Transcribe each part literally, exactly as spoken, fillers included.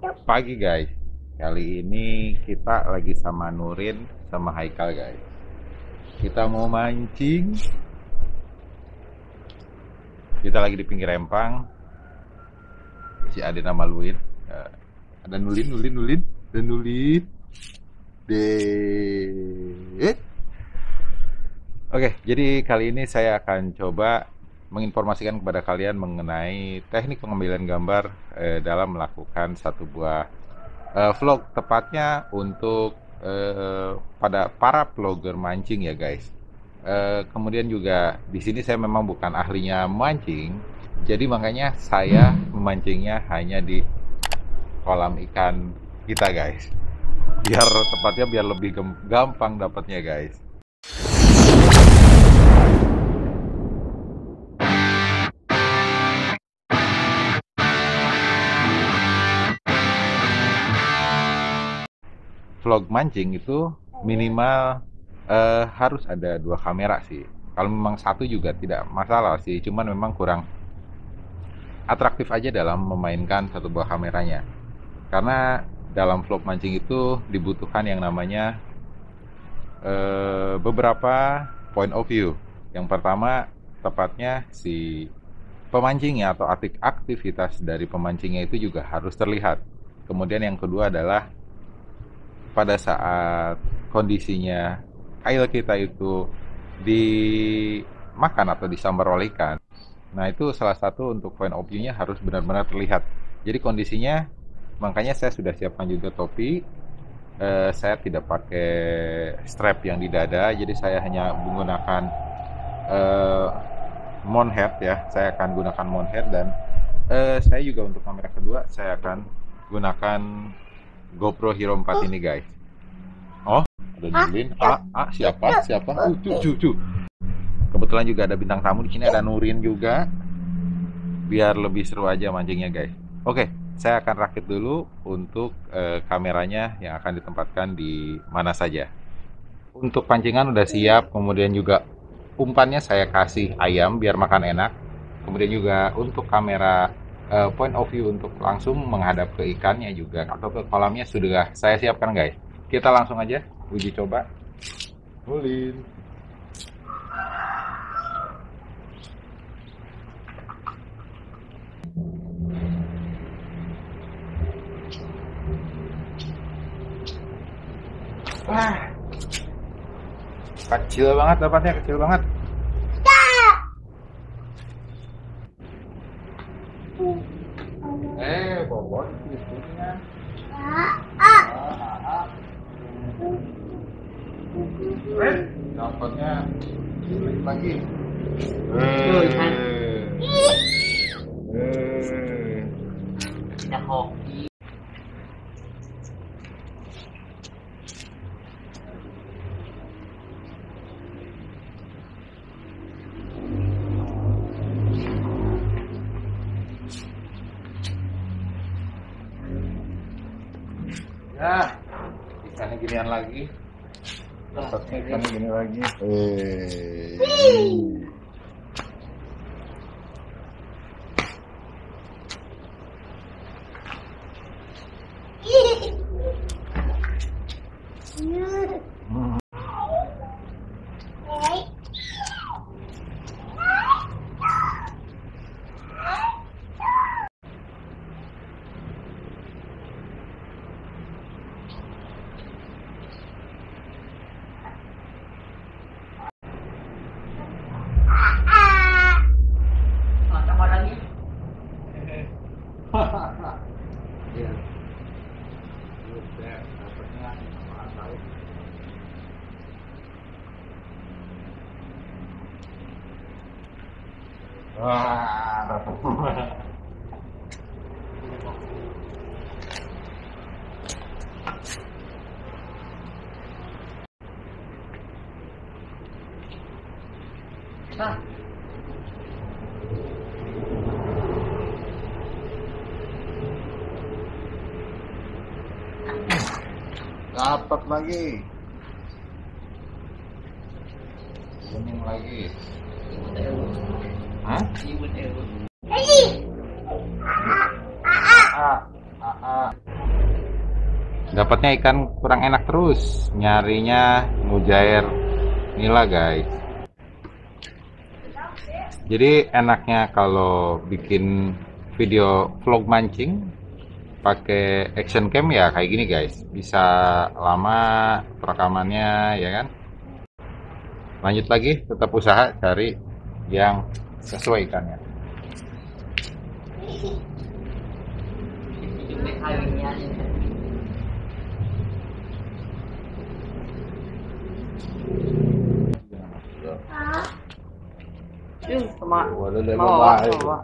Pagi guys, kali ini kita lagi sama Nurin sama Haikal guys. Kita mau mancing. Kita lagi di pinggir empang. Si ada nama Luin. Eh, ada Nulin, Nulin, Nulin, dan Nulin. Deh. Oke, jadi kali ini saya akan coba menginformasikan kepada kalian mengenai teknik pengambilan gambar eh, dalam melakukan satu buah eh, vlog, tepatnya untuk eh, pada para vlogger mancing ya guys. Eh, kemudian juga di sini saya memang bukan ahlinya mancing, jadi makanya saya memancingnya hanya di kolam ikan kita guys. Biar tepatnya biar lebih gem- gampang dapatnya guys. Vlog mancing itu minimal eh, harus ada dua kamera sih. Kalau memang satu juga tidak masalah sih, cuman memang kurang atraktif aja dalam memainkan satu buah kameranya. Karena dalam vlog mancing itu dibutuhkan yang namanya eh, beberapa point of view. Yang pertama, tepatnya si pemancingnya atau aktif- aktivitas dari pemancingnya itu juga harus terlihat. Kemudian yang kedua adalah pada saat kondisinya kail kita itu dimakan atau disambar oleh ikan. Nah, itu salah satu untuk point of view-nya harus benar-benar terlihat. Jadi kondisinya, makanya saya sudah siapkan juga topi. Eh, saya tidak pakai strap yang di dada, jadi saya hanya menggunakan eh, mount head ya. Saya akan gunakan mount head dan eh, saya juga untuk kamera kedua saya akan gunakan GoPro Hero empat ini guys. Oh, ada Nurin. Ah, ah, siapa? Siapa? Uh, cu, cu, cu. Kebetulan juga ada bintang tamu di sini, ada Nurin juga. Biar lebih seru aja mancingnya, guys. Oke, saya akan rakit dulu untuk eh, kameranya yang akan ditempatkan di mana saja. Untuk pancingan udah siap, kemudian juga umpannya saya kasih ayam biar makan enak. Kemudian juga untuk kamera eh, point of view untuk langsung menghadap ke ikannya juga atau ke kolamnya sudah saya siapkan, guys. Kita langsung aja uji coba. Ulin. Wah, kecil banget dapatnya, kecil banget. Eh, bobot itunya. Eh, dapatnya sulit lagi. Eh, eh. Kita hoki. Ya, ikannya ginian lagi. Dapatnya ikannya gini lagi. Eh. Hmm. Oh, tambah lagi. Iya. Udah, dapatnya apaan tahu. Wah, dapat. Nah, Dapat lagi. Kuning lagi. Hah? ibu dewa. A, A, A. dapatnya ikan kurang enak terus, nyarinya mujair nila guys. Jadi enaknya kalau bikin video vlog mancing pakai action cam ya kayak gini guys, bisa lama perekamannya ya kan. Lanjut lagi, tetap usaha cari yang sesuai ikannya. Ini kayunya ini sama Wala na mau babae. bawa.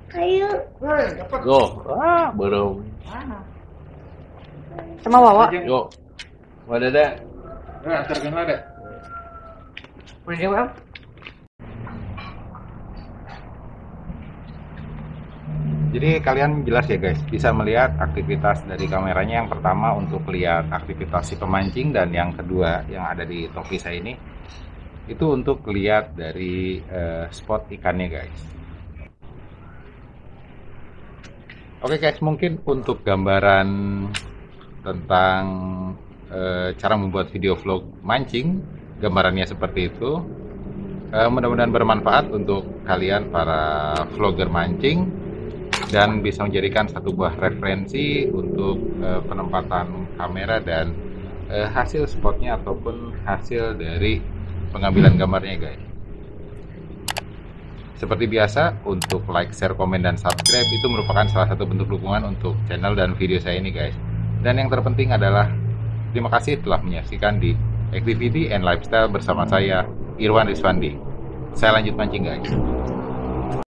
Go. Ah, belum. Sama bawa. Go. Wala na. Nah, antarkan ada. Ini bang. Jadi kalian jelas ya guys, bisa melihat aktivitas dari kameranya. Yang pertama untuk lihat aktivitas si pemancing, dan yang kedua yang ada di topi saya ini itu untuk lihat dari uh, spot ikannya guys. Oke guys, mungkin untuk gambaran tentang uh, cara membuat video vlog mancing, gambarannya seperti itu. Uh, mudah-mudahan bermanfaat untuk kalian para vlogger mancing dan bisa menjadikan satu buah referensi untuk uh, penempatan kamera dan uh, hasil spotnya ataupun hasil dari pengambilan gambarnya guys. Seperti biasa, untuk like, share, komen, dan subscribe itu merupakan salah satu bentuk dukungan untuk channel dan video saya ini guys. Dan yang terpenting adalah terima kasih telah menyaksikan di Activity and Lifestyle bersama saya, Irwan Rizwandi. Saya lanjut mancing guys.